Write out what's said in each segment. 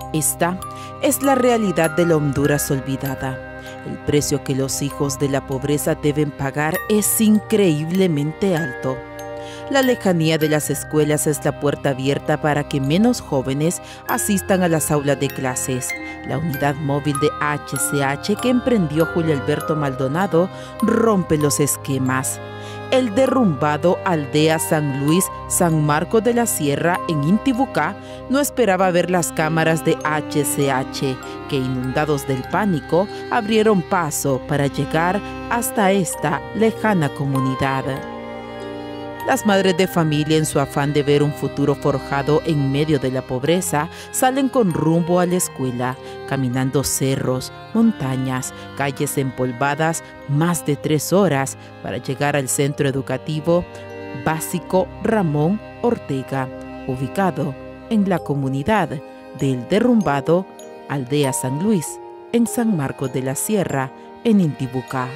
Esta es la realidad de la Honduras olvidada. El precio que los hijos de la pobreza deben pagar es increíblemente alto. La lejanía de las escuelas es la puerta abierta para que menos jóvenes asistan a las aulas de clases. La unidad móvil de HCH que emprendió Julio Alberto Maldonado rompe los esquemas. El derrumbado Aldea San Luis, San Marcos de la Sierra, en Intibucá, no esperaba ver las cámaras de HCH, que inundados del pánico, abrieron paso para llegar hasta esta lejana comunidad. Las madres de familia, en su afán de ver un futuro forjado en medio de la pobreza, salen con rumbo a la escuela, caminando cerros, montañas, calles empolvadas, más de 3 horas para llegar al centro educativo básico Ramón Ortega, ubicado en la comunidad del derrumbado Aldea San Luis, en San Marcos de la Sierra, en Intibucá.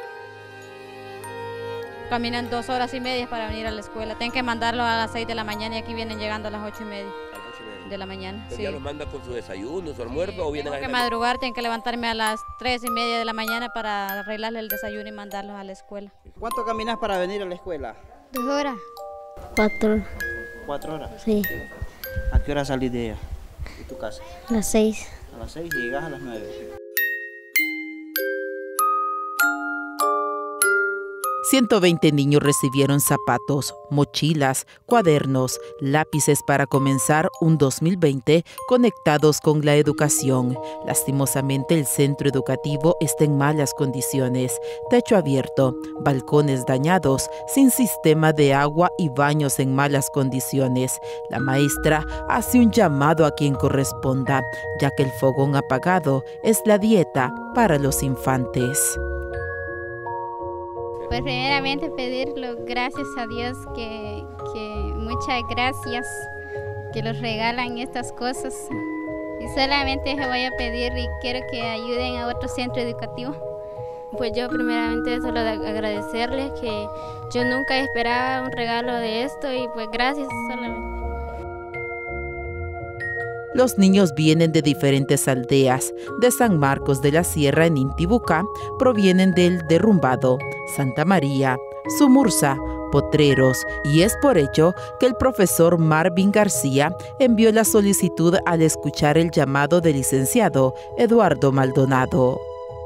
Caminan 2 horas y media para venir a la escuela. Tienen que mandarlos a las 6 de la mañana y aquí vienen llegando a las 8 y media de la mañana. Sí. ¿Ya los manda con su desayuno, su almuerzo o vienen a Tengo que madrugar, tengo que levantarme a las 3 y media de la mañana para arreglarle el desayuno y mandarlos a la escuela. ¿Cuánto caminas para venir a la escuela? 2 horas. 4. 4 horas. Sí. ¿A qué hora salís de ella? ¿De tu casa? A las 6. A las 6 y llegas a las 9. 120 niños recibieron zapatos, mochilas, cuadernos, lápices para comenzar un 2020 conectados con la educación. Lastimosamente, el centro educativo está en malas condiciones. Techo abierto, balcones dañados, sin sistema de agua y baños en malas condiciones. La maestra hace un llamado a quien corresponda, ya que el fogón apagado es la dieta para los infantes. Pues primeramente pedirlo, gracias a Dios, que muchas gracias que nos regalan estas cosas. Y solamente voy a pedir y quiero que ayuden a otro centro educativo. Pues yo primeramente solo agradecerles que yo nunca esperaba un regalo de esto y pues gracias solamente. Los niños vienen de diferentes aldeas. De San Marcos de la Sierra, en Intibucá, provienen del derrumbado Santa María, Sumursa, Potreros, y es por ello que el profesor Marvin García envió la solicitud al escuchar el llamado del licenciado Eduardo Maldonado.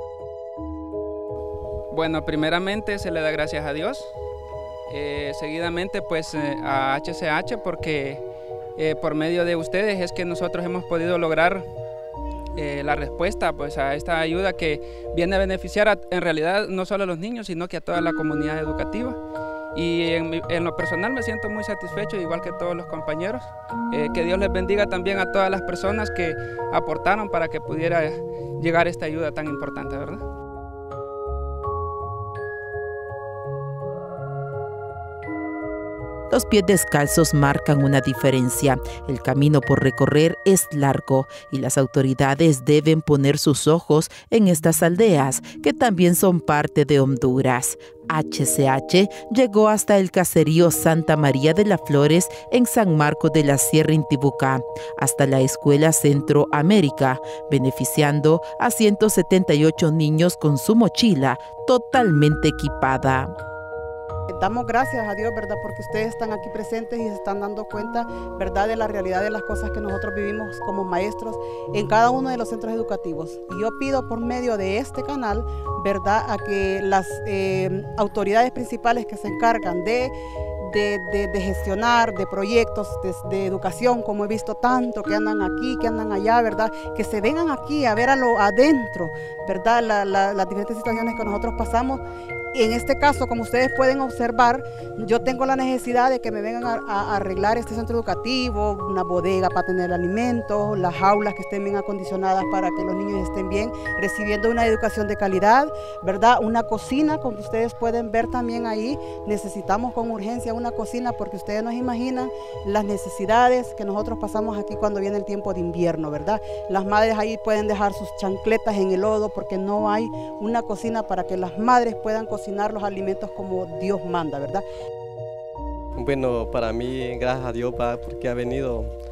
Bueno, primeramente se le da gracias a Dios, seguidamente pues a HCH porque por medio de ustedes es que nosotros hemos podido lograr la respuesta pues a esta ayuda que viene a beneficiar en realidad no solo a los niños sino que a toda la comunidad educativa. Y en lo personal me siento muy satisfecho, igual que todos los compañeros. Que Dios les bendiga también a todas las personas que aportaron para que pudiera llegar esta ayuda tan importante, ¿verdad? Los pies descalzos marcan una diferencia. El camino por recorrer es largo y las autoridades deben poner sus ojos en estas aldeas, que también son parte de Honduras. HCH llegó hasta el caserío Santa María de las Flores en San Marcos de la Sierra, Intibucá, hasta la Escuela Centroamérica, beneficiando a 178 niños con su mochila totalmente equipada. Damos gracias a Dios, ¿verdad? Porque ustedes están aquí presentes y se están dando cuenta, ¿verdad?, de la realidad de las cosas que nosotros vivimos como maestros en cada uno de los centros educativos. Y yo pido por medio de este canal, ¿verdad?, a que las autoridades principales que se encargan de gestionar, de proyectos, de educación, como he visto tanto, que andan aquí, que andan allá, ¿verdad?, que se vengan aquí a ver a lo adentro, ¿verdad?, las diferentes situaciones que nosotros pasamos. En este caso, como ustedes pueden observar, yo tengo la necesidad de que me vengan a arreglar este centro educativo, una bodega para tener alimentos, las aulas que estén bien acondicionadas para que los niños estén bien recibiendo una educación de calidad, ¿verdad? Una cocina, como ustedes pueden ver también ahí, necesitamos con urgencia una cocina porque ustedes no se imaginan las necesidades que nosotros pasamos aquí cuando viene el tiempo de invierno, ¿verdad? Las madres ahí pueden dejar sus chancletas en el lodo porque no hay una cocina para que las madres puedan cocinar los alimentos como Dios manda, ¿verdad? Bueno, para mí, gracias a Dios, porque ha venido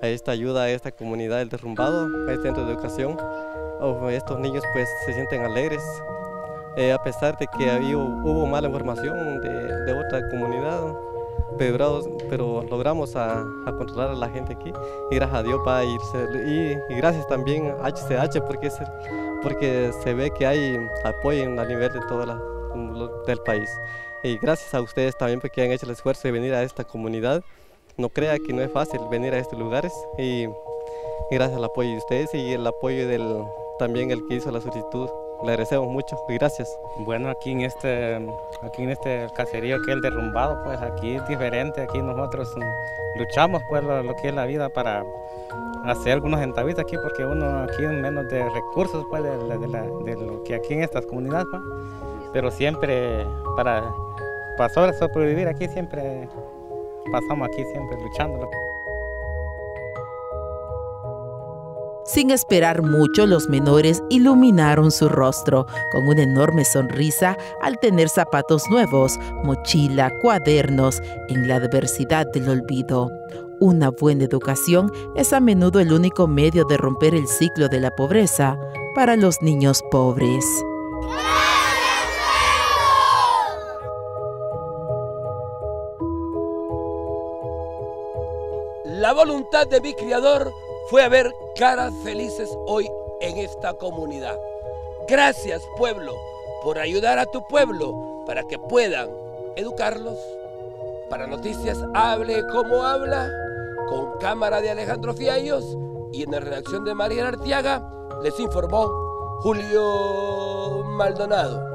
esta ayuda a esta comunidad del derrumbado, a este centro de educación. Estos niños pues se sienten alegres, a pesar de que hubo mala información de otra comunidad, pero logramos a controlar a la gente aquí, y gracias a Dios va a irse, y gracias también a HCH porque se ve que hay apoyo a nivel de todo del país, y gracias a ustedes también porque han hecho el esfuerzo de venir a esta comunidad. No crea que no es fácil venir a estos lugares, y gracias al apoyo de ustedes y el apoyo también el que hizo la solicitud. Le agradecemos mucho y gracias. Bueno, aquí en este caserío que es el derrumbado, pues aquí es diferente. Aquí nosotros luchamos pues lo que es la vida para hacer algunos centavitos aquí, porque uno aquí en menos de recursos pues de lo que aquí en estas comunidades, pues. Pero siempre para sobrevivir aquí siempre pasamos aquí siempre luchando. Sin esperar mucho, los menores iluminaron su rostro con una enorme sonrisa al tener zapatos nuevos, mochila, cuadernos, en la adversidad del olvido. Una buena educación es a menudo el único medio de romper el ciclo de la pobreza para los niños pobres. La voluntad de mi Creador fue a ver caras felices hoy en esta comunidad. Gracias, pueblo, por ayudar a tu pueblo para que puedan educarlos. Para Noticias Hable Como Habla, con cámara de Alejandro Fiallos y en la redacción de María Arteaga, les informó Julio Maldonado.